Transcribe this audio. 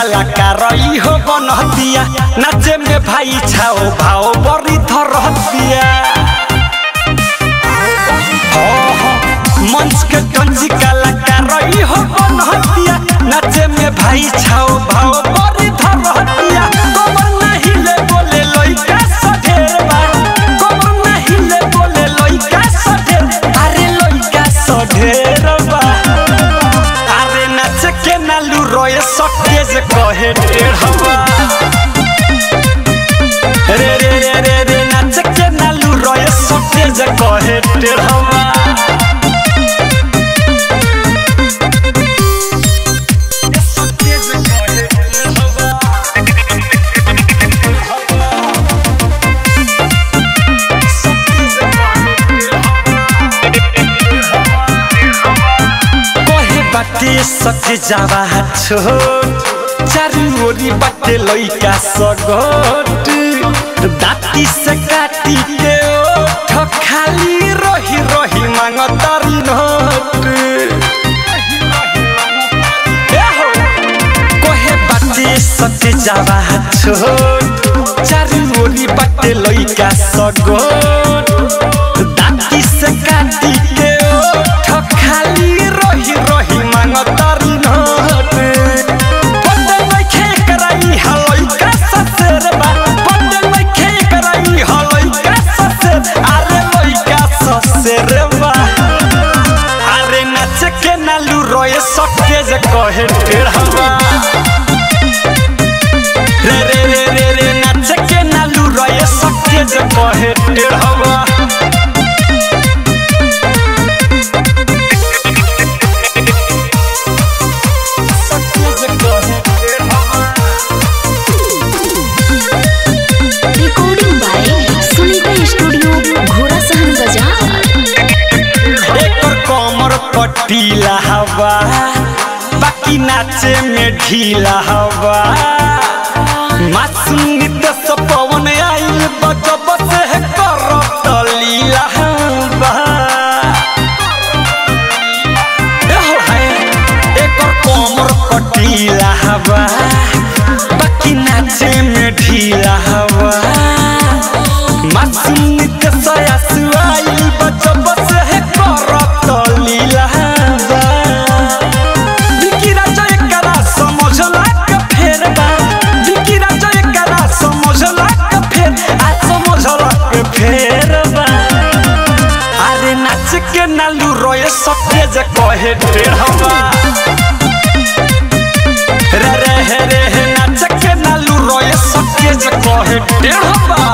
कलाकार हो बनहतिया नाचे में भाई छाओ भाव बड़ी धरहतिया मंच के गंजी कलाकार हो बनहतिया नाचे में भाई छाओ भाव बड़ी धरहतिया कमर नहीं ले बोले लइका सढेरबा कमर नहीं ले बोले लइका सढेर अरे लइका सढेरबा अरे नाच के नालू रोए सके जे कहे टेढ़वा रे रे रे रे रे नाच के नालू रोए सके जे कहे टेढ़वा सच जावा छोट चारू ओरी बाटे लइका सगोट दाती से काटी के ओठ खाली रही रही मांगतारी नोट कोहे बाटे सच जावा छोट चारू ओरी बाटे लइका सगोट दाती से काटी के ओठ खाली रही रही मांगतारी नोट पते में खे कराई हलई का ससुरबा पते में खे कराई हलई का ससुर अरे लइका ससुरबा अरे नाच के नालू रोए सके जे कहे टेढ़वा रे रे रे रे रे नाच के नालू रोए सके जे कहे टेढ़वा पटीला हवा बाकी नाचे में ढीला हवा मासूम नित्य पवन आइल बजब से करत लीला हवा एक कमर पटीला हवा बाकी नाचे में ढीला हवा मासूम नित्य सयासु आइल बजब से करत लीला अरे नाच के नालू रोए सके जे कहे टेढ़वा रे रे रे नाच के नालू रोए सके जे कहे टेढ़वा।